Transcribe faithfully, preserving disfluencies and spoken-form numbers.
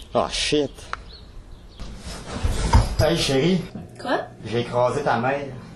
Oh shit. Hey chérie. Quoi? J'ai écrasé ta mère.